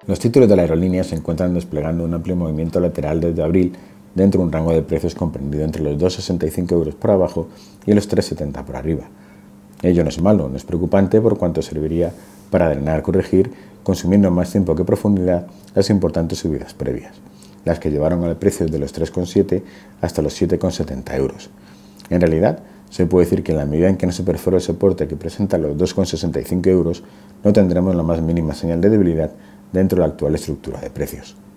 Los títulos de la aerolínea se encuentran desplegando un amplio movimiento lateral desde abril dentro de un rango de precios comprendido entre los 2,65 euros por abajo y los 3,70 por arriba. Ello no es malo, no es preocupante por cuanto serviría para drenar, corregir, consumiendo más tiempo que profundidad las importantes subidas previas, las que llevaron al precio de los 3,7 hasta los 7,70 euros. En realidad, se puede decir que en la medida en que no se perfora el soporte que presenta los 2,65 euros, no tendremos la más mínima señal de debilidad dentro de la actual estructura de precios.